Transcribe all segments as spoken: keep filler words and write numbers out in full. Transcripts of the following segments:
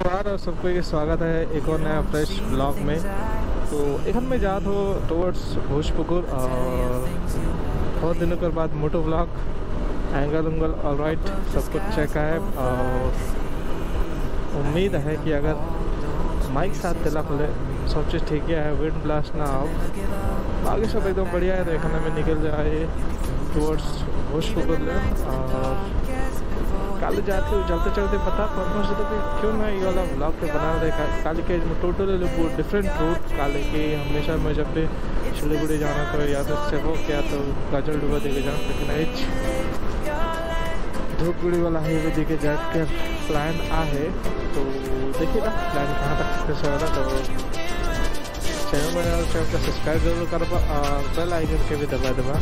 नमस्कार और सबको के स्वागत है एक और नया फ्रेश ब्लॉग में। तो एक में जात हो टुवर्ड्स भोजपुकुर और बहुत दिनों के बाद मोटो ब्लॉग एंगल उंगल ऑल राइट सब कुछ चेक है। और उम्मीद है कि अगर माइक साथ दिला खोले सब चीज़ ठीक है, विंड ब्लास्ट ना आओ, बाकी सब एकदम बढ़िया है। देखने में निकल जाए टुवर्ड्स भोजपुकुर में। और कल जाते हुए चलते चलते पता पहुँच तो कि क्यों ना ये वाला ब्लॉग पे बना रहे। कल के टोटली डिफरेंट रूट काले के हमेशा मैं जब भी सिलीगुड़ी जाना तो या तो सेवो क्या तो गाजल डूबा देखे जाना, लेकिन एच धूपगुड़ी वाला हाईवे देखे जाकर प्लान आ है। तो देखिए ना प्लान कहाँ तक सक्सेस हो रहा। तो चैनल बनाना चैनल का सब्सक्राइब जरूर कर और बेल आइकन के भी दबा दबा।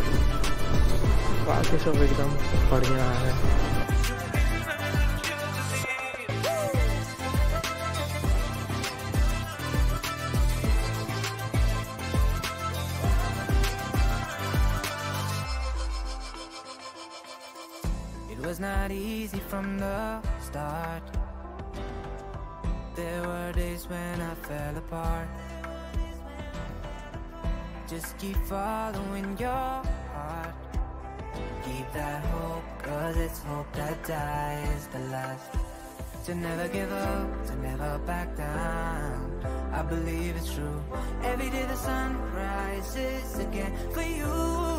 बाकी सब एकदम बढ़िया है। It was not easy from the start. There were days when I fell apart. Just keep following your heart. Keep that hope, 'cause it's hope that dies the last. To never give up, to never back down. I believe it's true. Every day the sun rises again for you.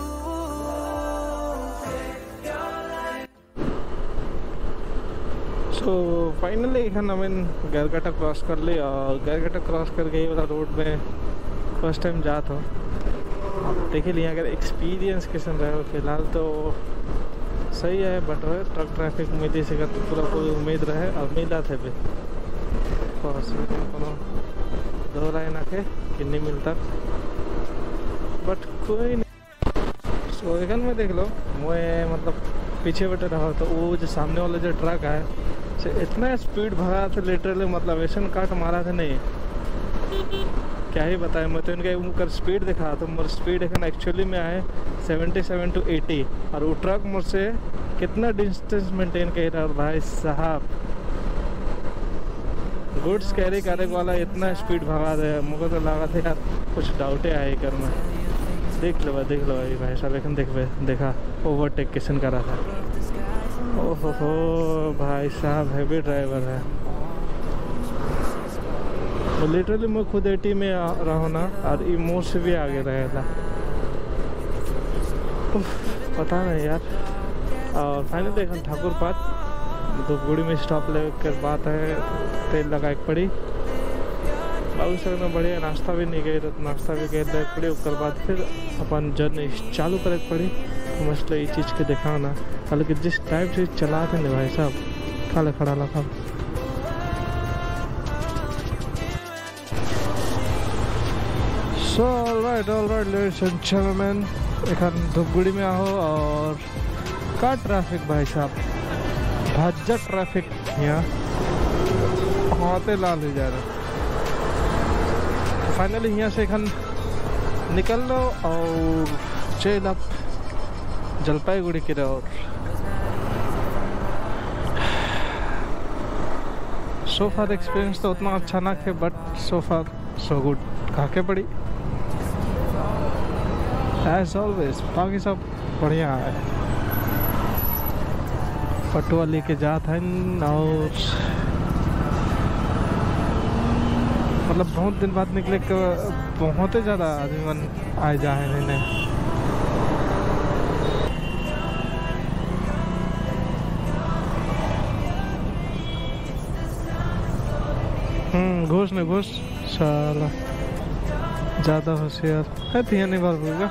तो finally एखन हमें गैरकाटा cross कर ली और गैरकाटा cross करके ये वाला road में first time जात हो। देखिए लिए अगर एक्सपीरियंस कैसे रहे फिलहाल तो सही है, बट ट्रक ट्रैफिक उम्मीद से तो पूरा पूरी उम्मीद रहे और मिला थे भी दो राय ना थे कि नहीं मिलता, बट कोई नहीं। सो एखन में देख लो मैं मतलब पीछे बैठे रहा तो वो जो सामने वाला जो ट्रक है से इतना स्पीड भरा था, लिटरली मतलब एशन काट मारा था। नहीं क्या ही बताए, मैं तो इनका उनका स्पीड दिखा तो मेरा स्पीड एखन एक्चुअली में आए सेवेंटी सेवन टू एटी और वो ट्रक मुझसे कितना डिस्टेंस मेंटेन कर रहा है भाई साहब। गुड्स कैरी करने वाला इतना स्पीड भगा दे, मुझे तो लगा था यार कुछ डाउटे आए कर में। देख लो देख लो भाई साहब एखन देखबे देखा ओवरटेक किसन करा था। ओहो हो भाई साहब हैवी ड्राइवर है। तो लिटरली मैं खुद एटी में रहा ना और ये मोड़ से भी आगे रहेगा, पता नहीं यार। और फाइनली देखा ठाकुर पात तो गुड़ी में स्टॉप लेकर बात है तेल लगा एक पड़ी बाबू सर में बढ़िया नाश्ता भी नहीं गए तो नाश्ता भी गए लग पड़ी। उसके बाद फिर अपन जर्नी चालू करे पड़ी। तो मसला ये चीज़ के देखा ना हालांकि जिस टाइप से चलाते हैं भाई साहब खाले खड़ा लगा। So all right all right ladies and gentleman एखन धूपगुड़ी में आओ और का ट्रैफिक भाई साहब भज्जा ट्रैफिक यहाँ हाथे लाल हो जा रहा। फाइनली यहाँ से एखन निकल लो और चल अब जलपाईगुड़ी की ओर। सो फार एक्सपीरियंस तो उतना अच्छा ना थे, but so far so good खाके पड़ी एज ऑलवेज। बाकी सब बढ़िया है। पटुआ लेके जात है और मतलब बहुत दिन बाद निकले बहुत ही ज़्यादा आदमी मन आए जा है। हम्म घुस नहीं घुस साला ज़्यादा होशियार है तो नहीं बात होगा।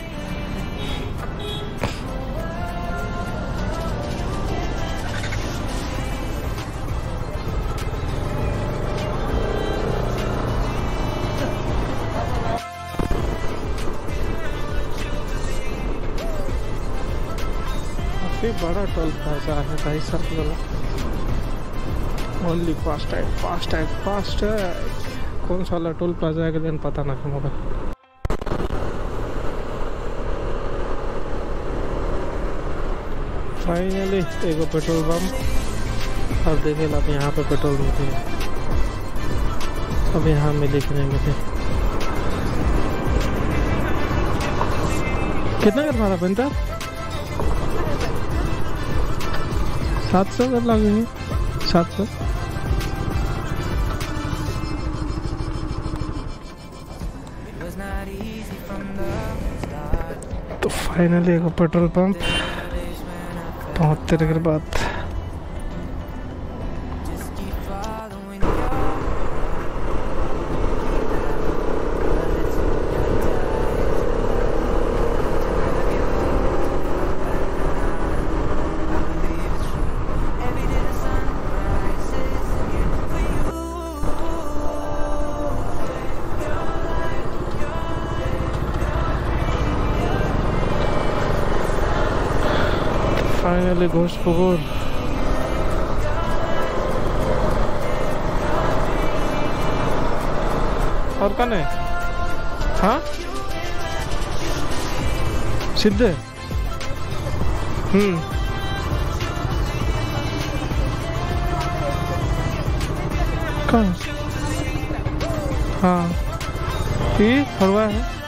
बड़ा टोल प्लाजा है भाई साहब वाला। Only fast type fast type fast है। कौन सा वाला टोल प्लाजा है कि पता ना मुझे। फाइनली एगो पेट्रोल पंप और देखे अब यहाँ पे पेट्रोल मिलती है। अब यहाँ मिले कि नहीं मिले। कितना कर मारा पंचा? सात सौ कर लगेंगे, सात सौ। तो फाइनली एक पेट्रोल पंप बहुत देर के बाद। फाइनली घोषपुकुर। और कौन है? हाँ सीधे। हम्म कौन? हाँ ये हलवा है।